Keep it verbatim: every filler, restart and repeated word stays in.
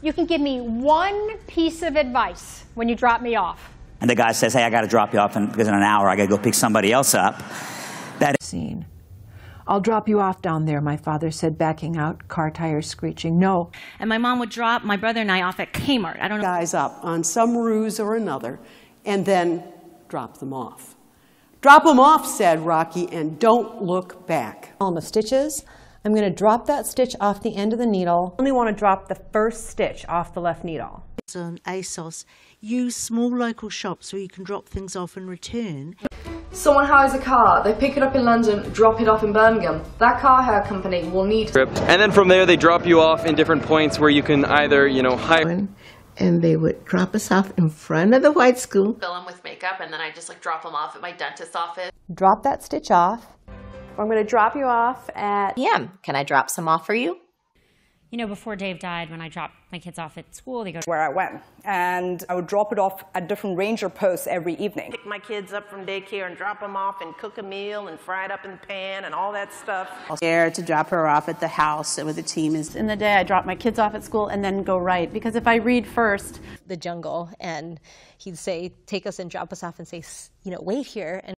You can give me one piece of advice when you drop me off. And the guy says, hey, I got to drop you off in, because in an hour I got to go pick somebody else up. That scene. I'll drop you off down there, my father said, backing out, car tires screeching. No. And my mom would drop my brother and I off at Kmart. I don't know. Guys up on some ruse or another, and then drop them off. Drop them off, said Rocky, and don't look back. On the stitches, I'm going to drop that stitch off the end of the needle. I only want to drop the first stitch off the left needle. On ASOS, use small local shops where you can drop things off and return. Someone hires a car, they pick it up in London, drop it off in Birmingham. That car hire company will need... And then from there they drop you off in different points where you can either, you know, hire... And they would drop us off in front of the white school. Fill them with makeup, and then I just like drop them off at my dentist's office. Drop that stitch off. I'm going to drop you off at... Yeah, can I drop some off for you? You know, before Dave died, when I dropped my kids off at school, they go... Where I went. And I would drop it off at different ranger posts every evening. Pick my kids up from daycare and drop them off and cook a meal and fry it up in the pan and all that stuff. I was there to drop her off at the house where the team is. In the day, I drop my kids off at school and then go right. Because if I read first... The jungle, and he'd say, take us and drop us off and say, you know, wait here. And